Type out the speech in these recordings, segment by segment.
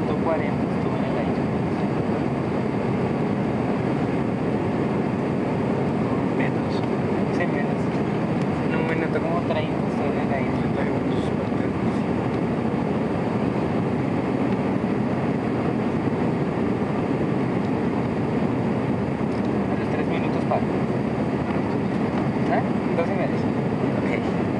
1:40 estuvo en el aire. Menos. Sí, menos. En un minuto como 30 estuvo en el aire. 30 segundos. A los 3 minutos para. ¿Ah? 2:30. Ok.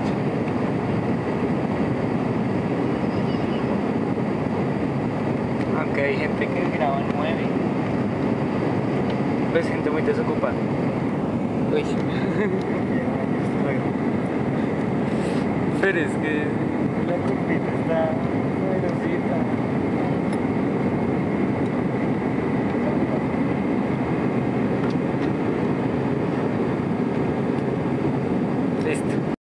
Aunque hay gente que graba 9. Pues gente muy desocupada. Uy. Pero es que la curvita está poderosita.